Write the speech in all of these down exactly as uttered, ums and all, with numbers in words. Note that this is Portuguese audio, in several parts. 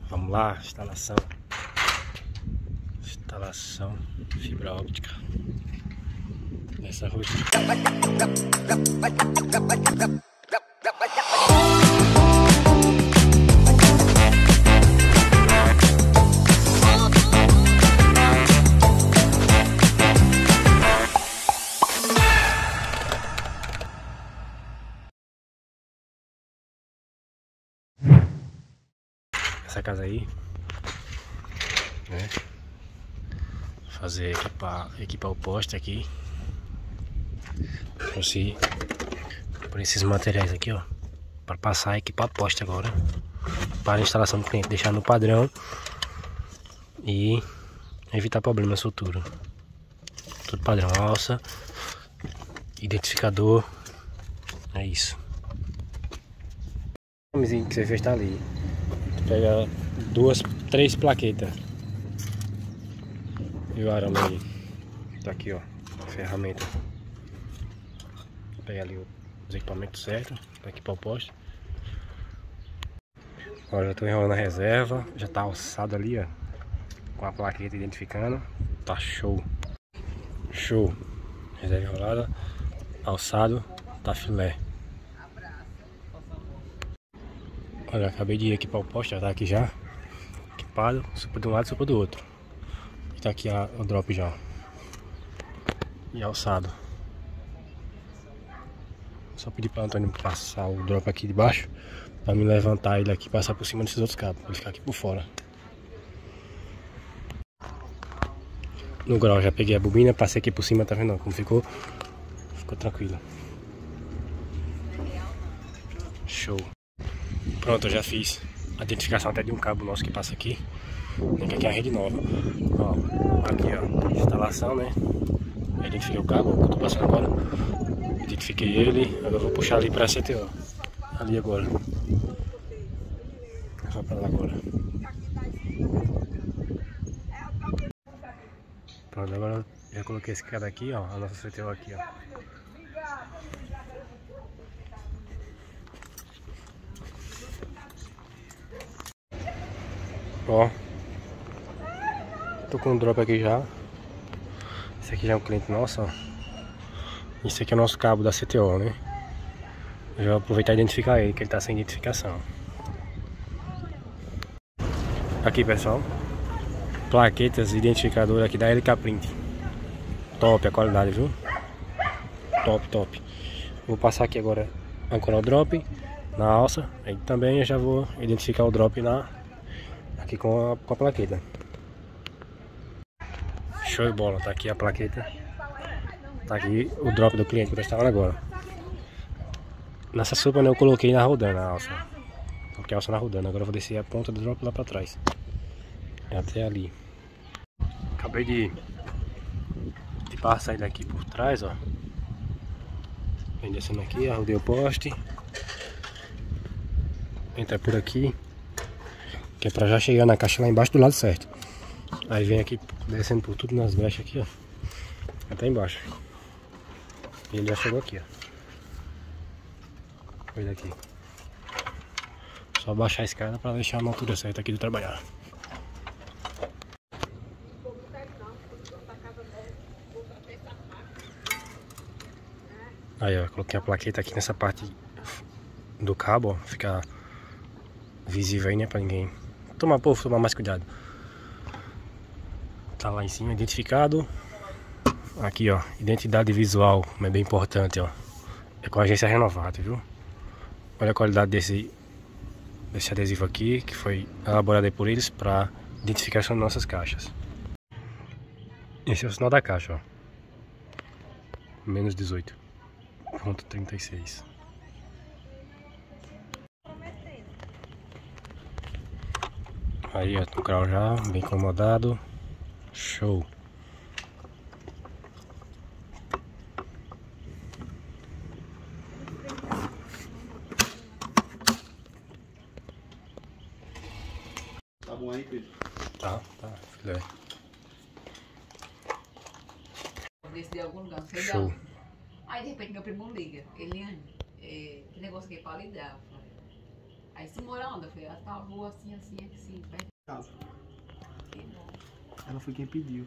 Vamos lá, instalação. Instalação fibra óptica nessa rotina. Essa casa aí, né? Fazer equipar, equipar o poste aqui. Trouxe por esses materiais aqui, ó, para passar e equipar poste agora para a instalação do cliente, deixar no padrão e evitar problemas futuros. Tudo padrão, alça, identificador, é isso. O nomezinho que você fez tá ali. Pega duas, três plaquetas. E o arame aí. Tá aqui, ó. A ferramenta. Vou pegar ali os equipamentos certos. Tá aqui para o poste. Ó, já tô enrolando a reserva. Já tá alçado ali, ó. Com a plaqueta identificando. Tá show. Show. Reserva enrolada. Alçado. Tá filé. Olha, acabei de equipar o poste, já tá aqui já equipado, supa de um lado e supa do outro. E tá aqui a, o drop já. E alçado. Só pedir para Antônio passar o drop aqui de baixo, para me levantar ele aqui e passar por cima desses outros cabos, para ele ficar aqui por fora. No grau já peguei a bobina, passei aqui por cima, tá vendo como ficou? Ficou tranquilo. Show. Pronto, eu já fiz a identificação até de um cabo nosso que passa aqui. Aqui, aqui é a rede nova. Ó, aqui ó, instalação, né? Eu identifiquei o cabo que eu tô passando agora. Identifiquei ele. Agora eu vou puxar ali pra C T O. Ali agora. Só pra lá agora. Pronto, agora eu já coloquei esse cara aqui, ó. A nossa C T O aqui, ó. Ó, tô com um drop aqui já. Esse aqui já é um cliente nosso, ó. Esse aqui é o nosso cabo da C T O, né? Eu já vou aproveitar e identificar ele, que ele tá sem identificação. Aqui, pessoal, plaquetas identificador aqui da L K Print. Top a qualidade, viu? Top, top. Vou passar aqui agora ancorar o drop na alça. Aí também eu já vou identificar o drop na aqui com a, com a plaqueta. Show de bola, tá aqui a plaqueta. Tá aqui o drop do cliente que eu estava agora. Nessa sopa, né, eu coloquei na rodana a alça. Coloquei a alça na rodana. Agora eu vou descer a ponta do drop lá pra trás. Até ali. Acabei de, de passar ele aqui por trás, ó. Vem descendo aqui, arrodei o poste. Entra por aqui. Que é pra já chegar na caixa lá embaixo do lado certo. Aí vem aqui descendo por tudo nas brechas aqui, ó. Até embaixo. E ele já chegou aqui, ó. Olha aqui. Só baixar a escada pra deixar a altura certa aqui de trabalhar. Aí, ó, coloquei a plaqueta aqui nessa parte do cabo, ó. Fica visível aí, né, pra ninguém tomar, povo, tomar mais cuidado. Tá lá em cima, identificado. Aqui, ó, identidade visual, é bem importante, ó. É com a agência renovada, viu? Olha a qualidade desse desse adesivo aqui, que foi elaborado aí por eles para identificação das nossas caixas. Esse é o sinal da caixa, ó. Menos dezoito ponto trinta e seis. Aí, ó, o grau já bem incomodado. Show. Tá bom aí, Pedro? Tá, tá, filé. Desse de algum lugar, não sei de Show. onde. Aí de repente meu primo liga. Eliane, é, que negócio aqui é pra ligar. Aí se morando, eu falei, ela tá boa assim, assim, assim, perto de Casa. que bom. Ela foi quem pediu.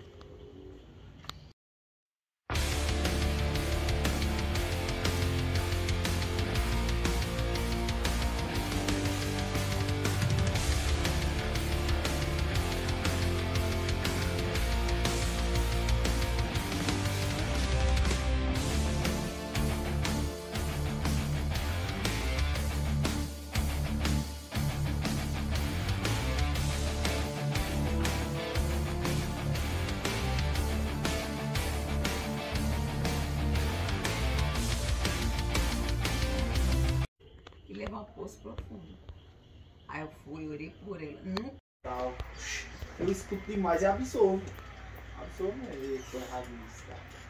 E levar um poço profundo. Aí eu fui, orei por ela. Nunca. Tal. Eu escuto demais e absolvo. Absolvo mesmo. Eu tô errado nisso, cara.